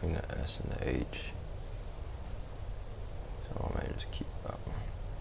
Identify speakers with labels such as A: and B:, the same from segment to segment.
A: between the S and the H. So I might just keep that one.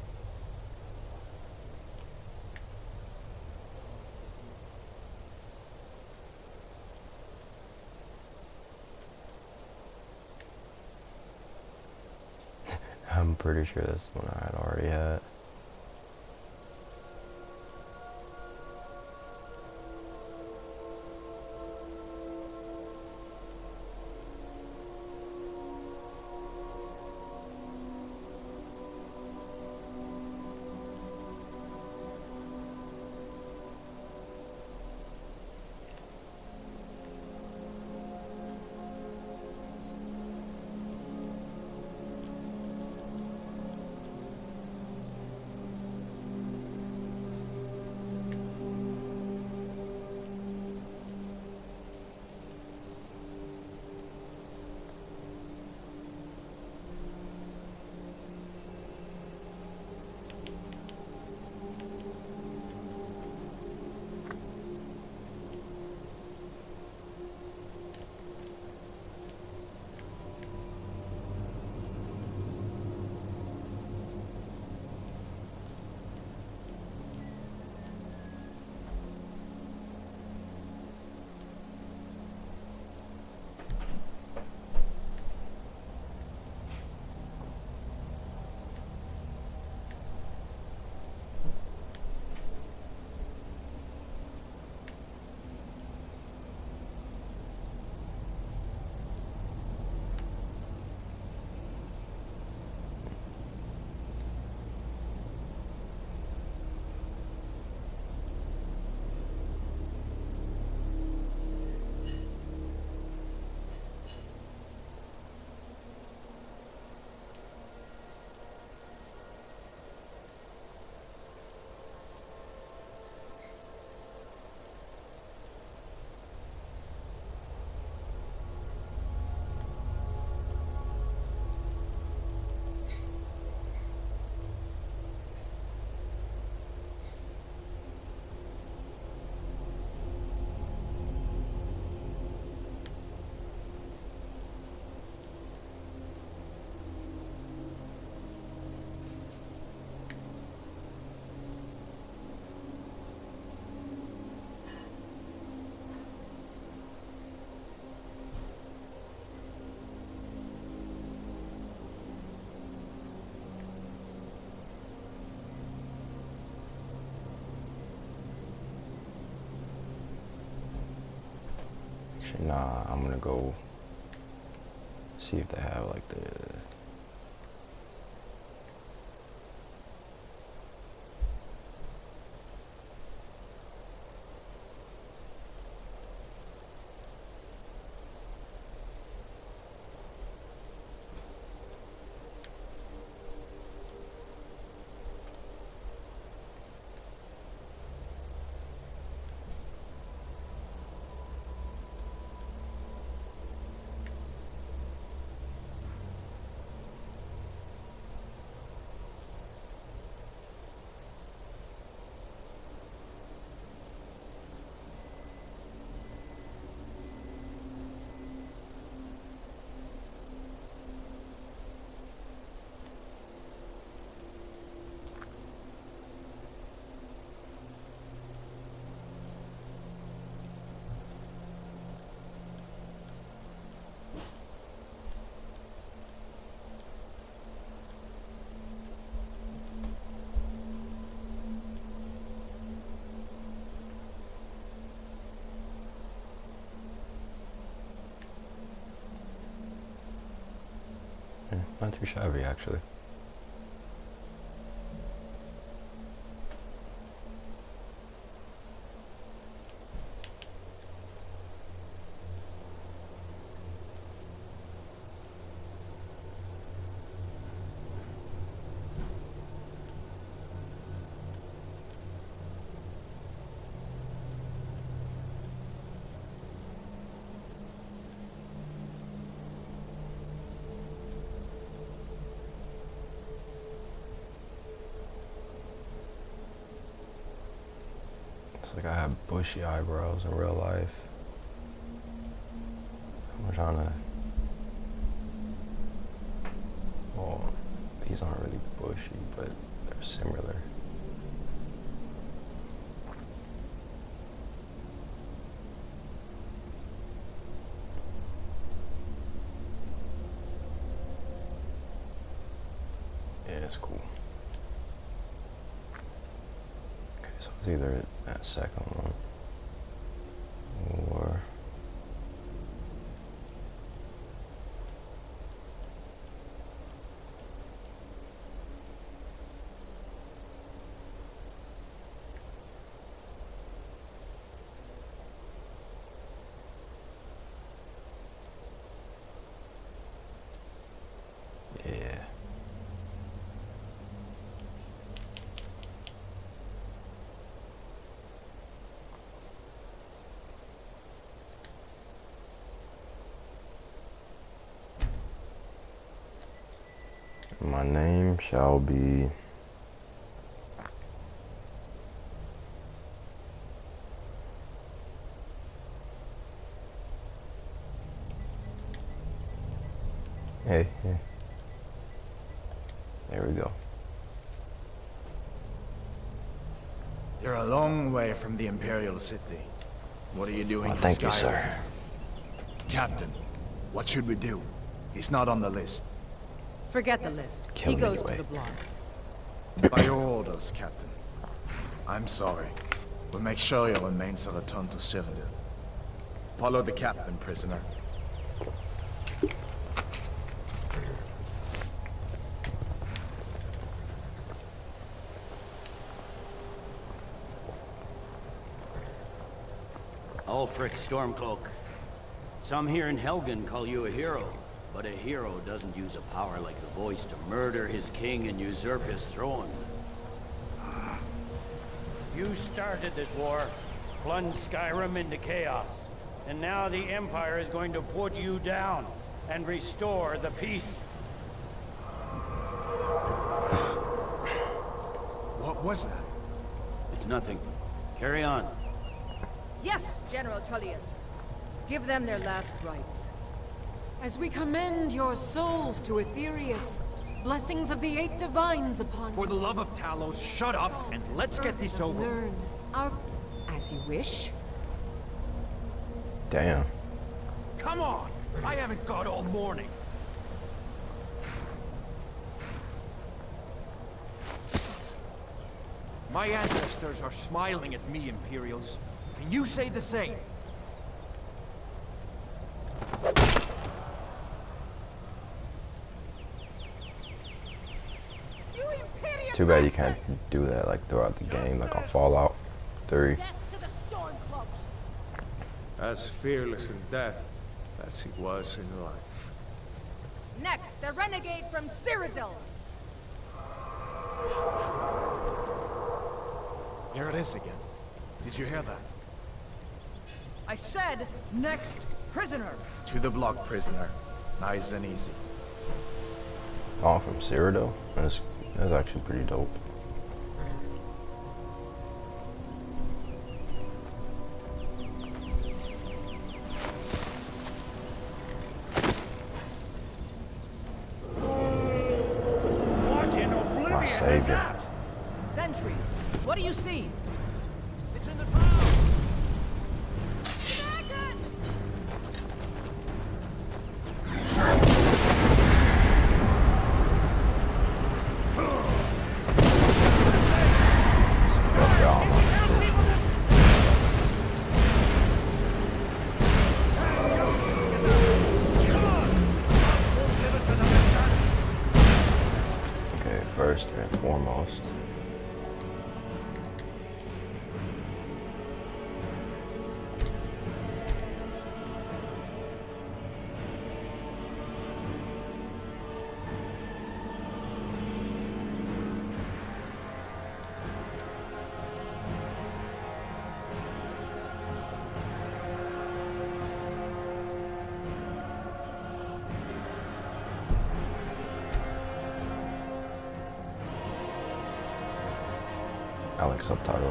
A: I'm pretty sure that's the one I had already had. Nah, I'm gonna go see if they have like the not too shabby actually. It's like I have bushy eyebrows in real life. I'm trying to These aren't really bushy, but they're similar. Yeah, it's cool. Okay, so it's either that second one or yeah. My name shall be Hey. There we go.
B: You're a long way from the Imperial City. What are you doing in Skyrim?
A: Thank you, sir.
B: Captain, what should we do? He's not on the list.
C: Forget the list.
A: Kill
C: He
A: him
C: goes
A: anyway.
C: to the block.
B: By your orders, Captain. I'm sorry. We'll make sure your remains are returned to Cyrodiil. Follow the captain, prisoner.
D: Ulfric Stormcloak. Some here in Helgen call you a hero, but a hero doesn't use a power like the voice to murder his king and usurp his throne. You started this war, plunged Skyrim into chaos, and now the Empire is going to put you down and restore the peace.
B: What was that?
D: It's nothing. Carry on.
C: Yes, General Tullius. Give them their last rites.
E: As we commend your souls to Aetherius, blessings of the 8 divines upon
F: For the love of Talos, shut up and let's get this over.
E: Learn our... as you wish.
A: Damn.
F: Come on! I haven't got all morning. My ancestors are smiling at me, Imperials. Can you say the same?
A: Too bad you can't do that like throughout the game, like on Fallout 3.
G: As fearless in death as he was in life.
C: Next, the renegade from Cyrodiil.
B: Here it is again. Did you hear that?
C: I said, next prisoner.
B: To the block, prisoner. Nice and easy.
A: Oh, from Cyrodiil? That's actually pretty dope.
D: What in oblivion is
A: savior.
D: that?
C: Sentries. What do you see?
F: It's in the ground!
A: Okay, first and foremost. I like subtitles.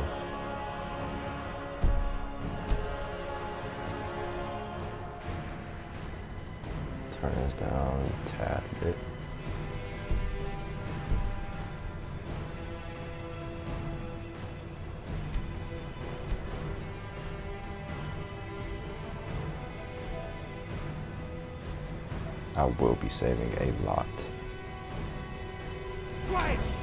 A: Turn this down a tad bit. I will be saving a lot.
F: Right!